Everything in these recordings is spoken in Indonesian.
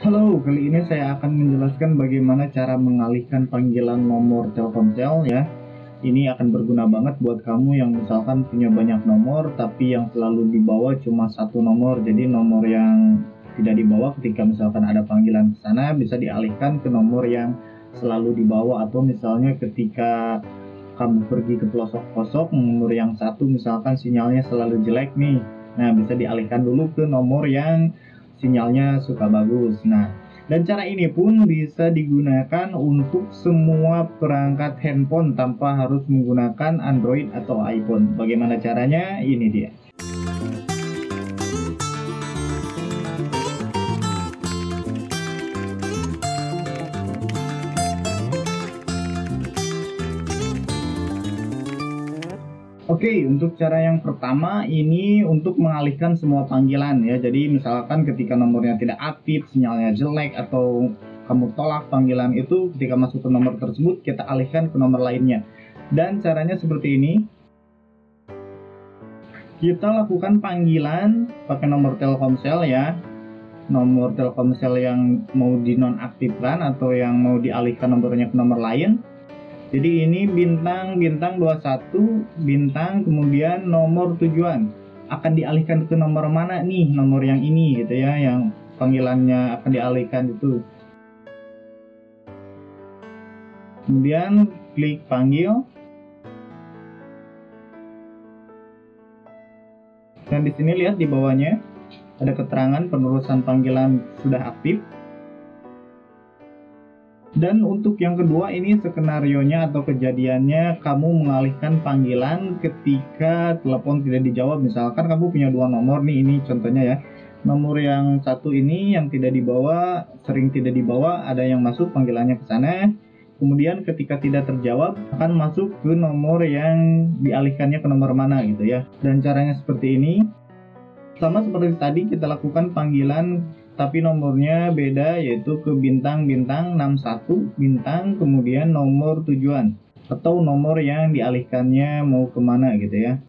Halo, kali ini saya akan menjelaskan bagaimana cara mengalihkan panggilan nomor Telkomsel ya. Ini akan berguna banget buat kamu yang misalkan punya banyak nomor tapi yang selalu dibawa cuma satu nomor. Jadi nomor yang tidak dibawa ketika misalkan ada panggilan ke sana bisa dialihkan ke nomor yang selalu dibawa, atau misalnya ketika kamu pergi ke pelosok-pelosok nomor yang satu misalkan sinyalnya selalu jelek nih. Nah, bisa dialihkan dulu ke nomor yang sinyalnya suka bagus. Nah, dan cara ini pun bisa digunakan untuk semua perangkat handphone tanpa harus menggunakan Android atau iPhone. Bagaimana caranya? Ini dia. Oke, untuk cara yang pertama ini untuk mengalihkan semua panggilan ya. Jadi misalkan ketika nomornya tidak aktif, sinyalnya jelek, atau kamu tolak panggilan itu, ketika masuk ke nomor tersebut kita alihkan ke nomor lainnya. Dan caranya seperti ini. Kita lakukan panggilan pakai nomor Telkomsel ya. Nomor Telkomsel yang mau dinonaktifkan atau yang mau dialihkan nomornya ke nomor lain. Jadi ini bintang 21 bintang kemudian nomor tujuan. Akan dialihkan ke nomor mana nih? Nomor yang ini gitu ya, yang panggilannya akan dialihkan itu. Kemudian klik panggil. Dan di sini lihat di bawahnya ada keterangan penerusan panggilan sudah aktif. Dan untuk yang kedua ini skenarionya atau kejadiannya kamu mengalihkan panggilan ketika telepon tidak dijawab. Misalkan kamu punya dua nomor nih, ini contohnya ya. Nomor yang satu ini yang tidak dibawa, sering tidak dibawa, ada yang masuk panggilannya ke sana. Kemudian ketika tidak terjawab akan masuk ke nomor yang dialihkannya ke nomor mana gitu ya. Dan caranya seperti ini. Sama seperti tadi kita lakukan panggilan tapi nomornya beda, yaitu ke bintang 61 bintang kemudian nomor tujuan atau nomor yang dialihkannya mau kemana gitu ya.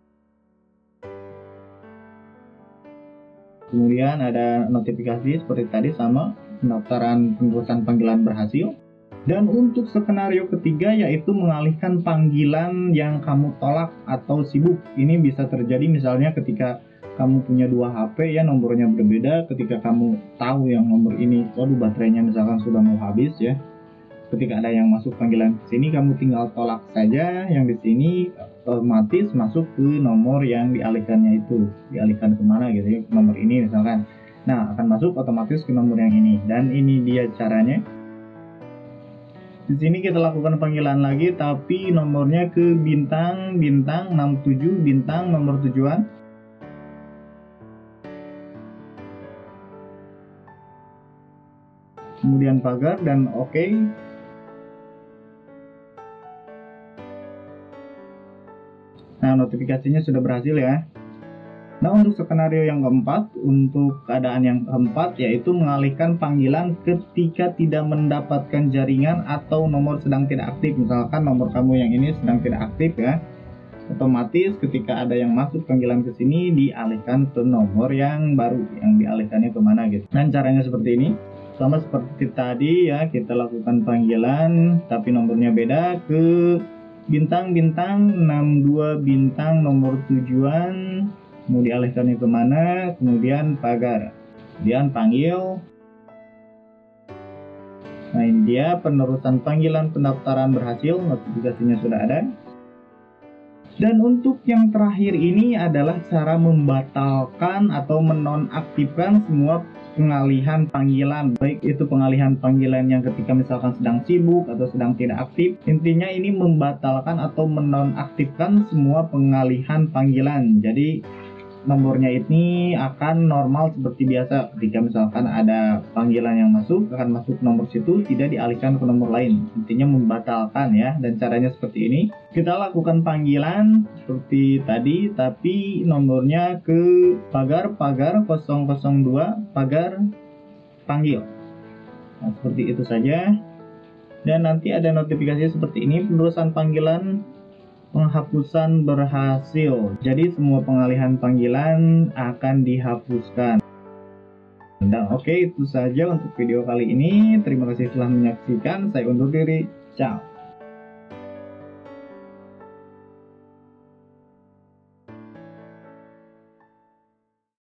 Kemudian ada notifikasi seperti tadi, sama pendaftaran penerusan panggilan berhasil. Dan untuk skenario ketiga yaitu mengalihkan panggilan yang kamu tolak atau sibuk. Ini bisa terjadi misalnya ketika kamu punya dua HP ya, nomornya berbeda. Ketika kamu tahu yang nomor ini, waduh baterainya misalkan sudah mau habis ya. Ketika ada yang masuk panggilan ke sini, kamu tinggal tolak saja yang di sini, otomatis masuk ke nomor yang dialihkannya itu. Dialihkan kemana gitu ya, nomor ini misalkan. Nah, akan masuk otomatis ke nomor yang ini. Dan ini dia caranya. Di sini kita lakukan panggilan lagi, tapi nomornya ke bintang 67 bintang nomor tujuan. Kemudian pagar dan oke. Nah, notifikasinya sudah berhasil ya. Nah, untuk skenario yang keempat, untuk keadaan yang keempat yaitu mengalihkan panggilan ketika tidak mendapatkan jaringan atau nomor sedang tidak aktif. Misalkan nomor kamu yang ini sedang tidak aktif ya. Otomatis ketika ada yang masuk panggilan ke sini dialihkan ke nomor yang baru, yang dialihkannya kemana gitu. Dan caranya seperti ini. Sama seperti tadi ya, kita lakukan panggilan tapi nomornya beda, ke bintang 62 bintang nomor tujuan, mau dialihkannya kemana, kemudian pagar, kemudian panggil. Nah, ini dia penerusan panggilan pendaftaran berhasil, notifikasinya sudah ada. Dan untuk yang terakhir ini adalah cara membatalkan atau menonaktifkan semua pengalihan panggilan, baik itu pengalihan panggilan yang ketika misalkan sedang sibuk atau sedang tidak aktif. Intinya ini membatalkan atau menonaktifkan semua pengalihan panggilan. Jadi nomornya ini akan normal seperti biasa. Ketika misalkan ada panggilan yang masuk, akan masuk nomor situ, tidak dialihkan ke nomor lain. Intinya membatalkan ya. Dan caranya seperti ini. Kita lakukan panggilan seperti tadi, tapi nomornya ke pagar 002 pagar panggil. Nah, seperti itu saja. Dan nanti ada notifikasi seperti ini, penerusan panggilan penghapusan berhasil. Jadi semua pengalihan panggilan akan dihapuskan. Dan oke, itu saja untuk video kali ini. Terima kasih telah menyaksikan. Saya undur diri. Ciao.